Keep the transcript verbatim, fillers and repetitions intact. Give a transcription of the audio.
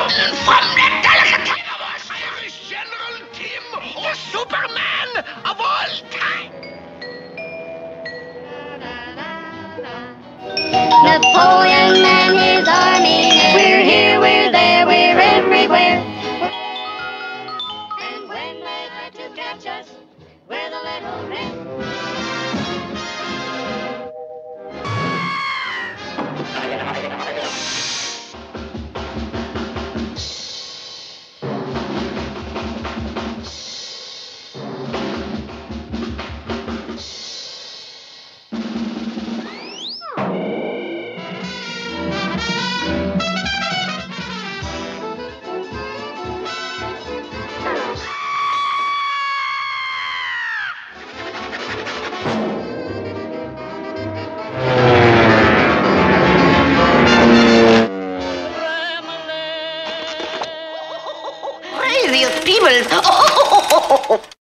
From the delicate Irish General Tim, the Superman of all time. Napoleon and his army, we're here, we're there, we're everywhere. And when they try to catch us, we're the little men. These people.